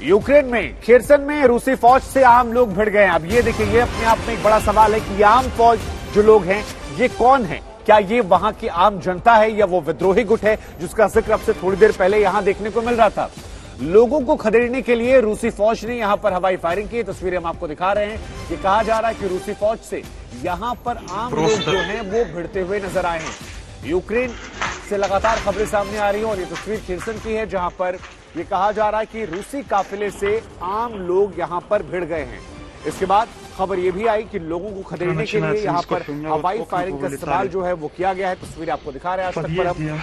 Ukraine में Kherson में रूसी फौज से आम लोग भिड़ गए हैं। अब ये देखिए, ये अपने आप में एक बड़ा सवाल है कि ये आम फौज जो लोग हैं ये कौन है? क्या ये वहां की आम जनता है या वो विद्रोही गुट है जिसका जिक्र अब से थोड़ी देर पहले यहां देखने को मिल रहा था? लोगों को खदेड़ने के लिए रूसी फौज ने यहां पर हवाई फायरिंग की। तस्वीरें हम आपको दिखा रहे हैं। ये कहा जा रहा है कि रूसी फौज से यहां पर आम लोग जो हैं वो भिड़ते हुए नजर आए हैं। यूक्रेन से लगातार खबरें सामने आ रही हैं और ये तस्वीर खेरसन की है जहां पर ये कहा जा रहा है कि रूसी काफिले से आम लोग यहां पर भिड़ गए हैं। इसके बाद खबर ये भी आई कि लोगों को खदेड़ने के लिए यहां पर हवाई फायरिंग का इस्तेमाल जो है वो किया गया है। तस्वीरें आपको दिखा रहे हैं आज तक पर।